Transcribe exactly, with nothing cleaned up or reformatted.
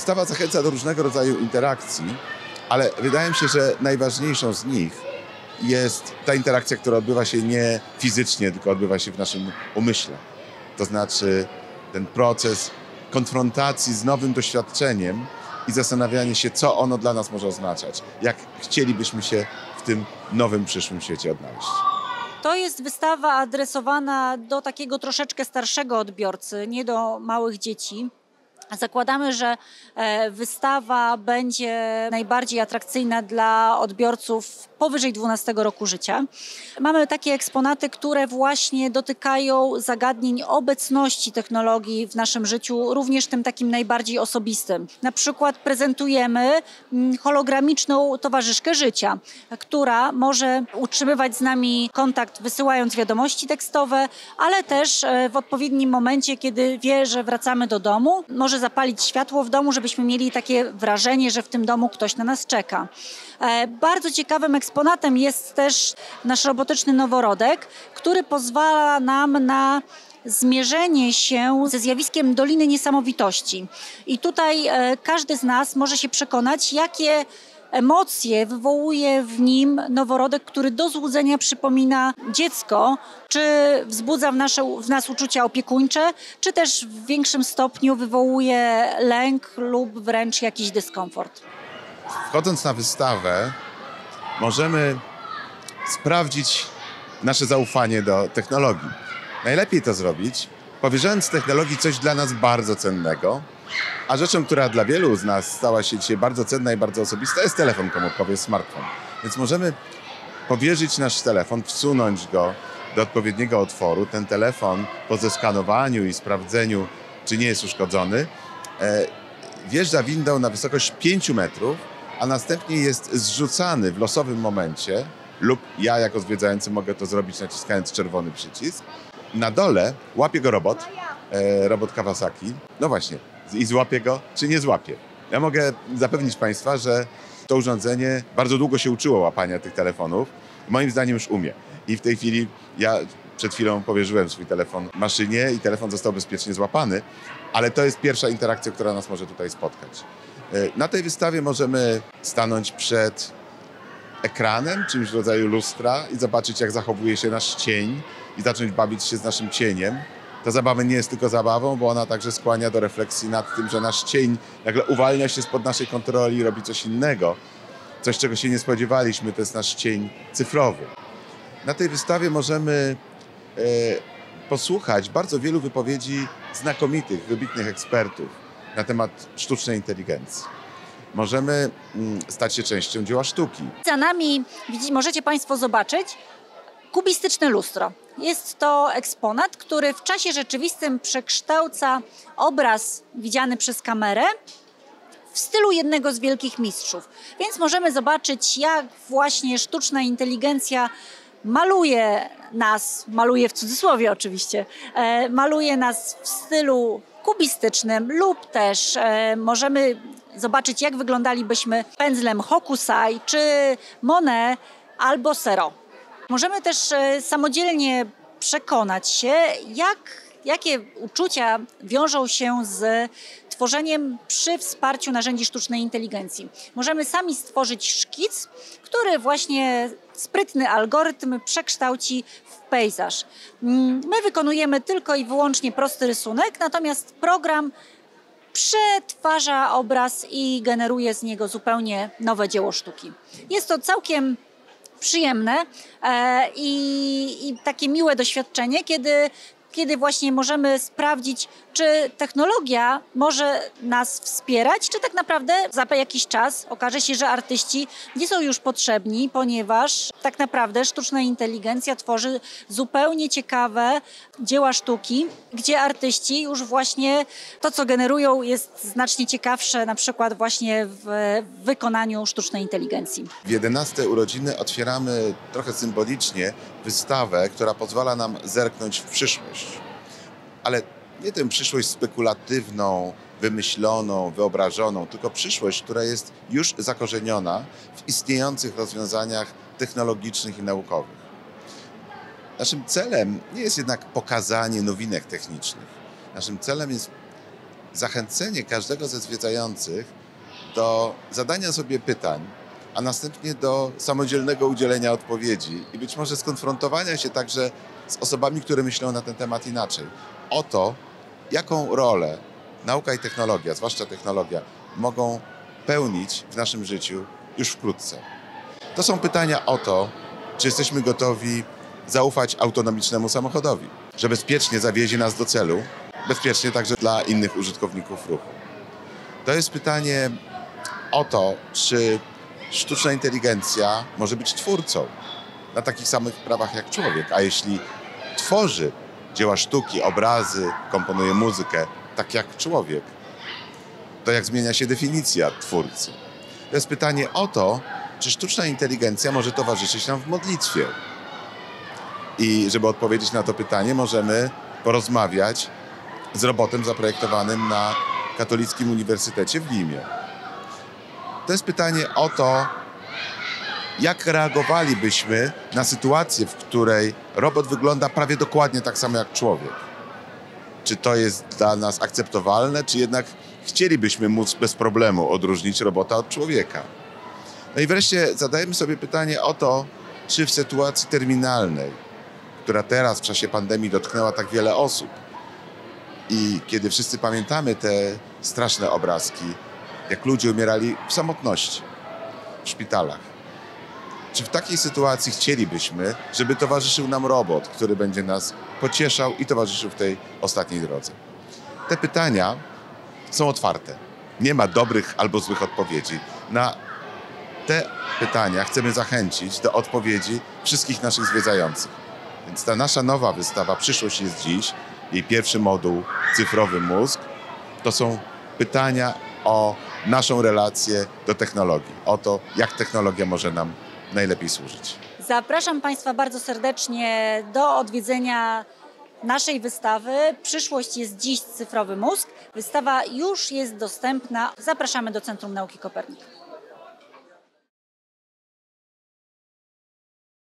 Wystawa zachęca do różnego rodzaju interakcji, ale wydaje mi się, że najważniejszą z nich jest ta interakcja, która odbywa się nie fizycznie, tylko odbywa się w naszym umyśle. To znaczy ten proces konfrontacji z nowym doświadczeniem i zastanawianie się, co ono dla nas może oznaczać. Jak chcielibyśmy się w tym nowym, przyszłym świecie odnaleźć. To jest wystawa adresowana do takiego troszeczkę starszego odbiorcy, nie do małych dzieci. Zakładamy, że wystawa będzie najbardziej atrakcyjna dla odbiorców powyżej dwunastego roku życia. Mamy takie eksponaty, które właśnie dotykają zagadnień obecności technologii w naszym życiu, również tym takim najbardziej osobistym. Na przykład prezentujemy hologramiczną towarzyszkę życia, która może utrzymywać z nami kontakt, wysyłając wiadomości tekstowe, ale też w odpowiednim momencie, kiedy wie, że wracamy do domu, może zapalić światło w domu, żebyśmy mieli takie wrażenie, że w tym domu ktoś na nas czeka. Bardzo ciekawym eksponatem jest też nasz robotyczny noworodek, który pozwala nam na zmierzenie się ze zjawiskiem Doliny Niesamowitości. I tutaj każdy z nas może się przekonać, jakie emocje wywołuje w nim noworodek, który do złudzenia przypomina dziecko, czy wzbudza w, nasze, w nas uczucia opiekuńcze, czy też w większym stopniu wywołuje lęk lub wręcz jakiś dyskomfort. Wchodząc na wystawę, możemy sprawdzić nasze zaufanie do technologii. Najlepiej to zrobić, powierzając technologii coś dla nas bardzo cennego, a rzeczą, która dla wielu z nas stała się dzisiaj bardzo cenna i bardzo osobista, jest telefon komórkowy, smartfon. Więc możemy powierzyć nasz telefon, wsunąć go do odpowiedniego otworu. Ten telefon po zeskanowaniu i sprawdzeniu, czy nie jest uszkodzony, wjeżdża windą na wysokość pięciu metrów, a następnie jest zrzucany w losowym momencie, lub ja jako zwiedzający mogę to zrobić naciskając czerwony przycisk. Na dole łapie go robot, e, robot Kawasaki. No właśnie, i złapie go, czy nie złapie. Ja mogę zapewnić Państwa, że to urządzenie bardzo długo się uczyło łapania tych telefonów. Moim zdaniem już umie. I w tej chwili ja przed chwilą powierzyłem swój telefon maszynie i telefon został bezpiecznie złapany, ale to jest pierwsza interakcja, która nas może tutaj spotkać. Na tej wystawie możemy stanąć przed ekranem, czymś w rodzaju lustra i zobaczyć, jak zachowuje się nasz cień i zacząć bawić się z naszym cieniem. Ta zabawa nie jest tylko zabawą, bo ona także skłania do refleksji nad tym, że nasz cień nagle uwalnia się spod naszej kontroli i robi coś innego. Coś, czego się nie spodziewaliśmy, to jest nasz cień cyfrowy. Na tej wystawie możemy e, posłuchać bardzo wielu wypowiedzi znakomitych, wybitnych ekspertów na temat sztucznej inteligencji. Możemy mm, stać się częścią dzieła sztuki. Za nami możecie Państwo zobaczyć kubistyczne lustro. Jest to eksponat, który w czasie rzeczywistym przekształca obraz widziany przez kamerę w stylu jednego z wielkich mistrzów. Więc możemy zobaczyć, jak właśnie sztuczna inteligencja maluje nas, maluje w cudzysłowie oczywiście, e, maluje nas w stylu kubistycznym lub też e, możemy zobaczyć, jak wyglądalibyśmy pędzlem Hokusai czy Monet albo Sero. Możemy też e, samodzielnie przekonać się, jak, jakie uczucia wiążą się z tworzeniem przy wsparciu narzędzi sztucznej inteligencji. Możemy sami stworzyć szkic, który właśnie sprytny algorytm przekształci w pejzaż. My wykonujemy tylko i wyłącznie prosty rysunek, natomiast program przetwarza obraz i generuje z niego zupełnie nowe dzieło sztuki. Jest to całkiem przyjemne e, i, i takie miłe doświadczenie, kiedy kiedy właśnie możemy sprawdzić, czy technologia może nas wspierać, czy tak naprawdę za jakiś czas okaże się, że artyści nie są już potrzebni, ponieważ tak naprawdę sztuczna inteligencja tworzy zupełnie ciekawe dzieła sztuki, gdzie artyści już właśnie to, co generują, jest znacznie ciekawsze, na przykład właśnie w wykonaniu sztucznej inteligencji. W jedenaste urodziny otwieramy trochę symbolicznie wystawę, która pozwala nam zerknąć w przyszłość. Ale nie tę przyszłość spekulatywną, wymyśloną, wyobrażoną, tylko przyszłość, która jest już zakorzeniona w istniejących rozwiązaniach technologicznych i naukowych. Naszym celem nie jest jednak pokazanie nowinek technicznych. Naszym celem jest zachęcenie każdego ze zwiedzających do zadania sobie pytań, a następnie do samodzielnego udzielenia odpowiedzi i być może skonfrontowania się także z osobami, które myślą na ten temat inaczej. O to, jaką rolę nauka i technologia, zwłaszcza technologia, mogą pełnić w naszym życiu już wkrótce. To są pytania o to, czy jesteśmy gotowi zaufać autonomicznemu samochodowi, że bezpiecznie zawiezie nas do celu, bezpiecznie także dla innych użytkowników ruchu. To jest pytanie o to, czy sztuczna inteligencja może być twórcą na takich samych prawach jak człowiek, a jeśli tworzy dzieła sztuki, obrazy, komponuje muzykę tak jak człowiek, to jak zmienia się definicja twórcy? To jest pytanie o to, czy sztuczna inteligencja może towarzyszyć nam w modlitwie. I żeby odpowiedzieć na to pytanie, możemy porozmawiać z robotem zaprojektowanym na Katolickim Uniwersytecie w Limie. To jest pytanie o to, jak reagowalibyśmy na sytuację, w której robot wygląda prawie dokładnie tak samo jak człowiek. Czy to jest dla nas akceptowalne, czy jednak chcielibyśmy móc bez problemu odróżnić robota od człowieka? No i wreszcie zadajemy sobie pytanie o to, czy w sytuacji terminalnej, która teraz w czasie pandemii dotknęła tak wiele osób i kiedy wszyscy pamiętamy te straszne obrazki, jak ludzie umierali w samotności, w szpitalach. Czy w takiej sytuacji chcielibyśmy, żeby towarzyszył nam robot, który będzie nas pocieszał i towarzyszył w tej ostatniej drodze? Te pytania są otwarte. Nie ma dobrych albo złych odpowiedzi. Na te pytania chcemy zachęcić do odpowiedzi wszystkich naszych zwiedzających. Więc ta nasza nowa wystawa Przyszłość jest dziś, jej pierwszy moduł Cyfrowy mózg, to są pytania o naszą relację do technologii, o to, jak technologia może nam najlepiej służyć. Zapraszam Państwa bardzo serdecznie do odwiedzenia naszej wystawy Przyszłość jest dziś, Cyfrowy mózg. Wystawa już jest dostępna. Zapraszamy do Centrum Nauki Kopernik.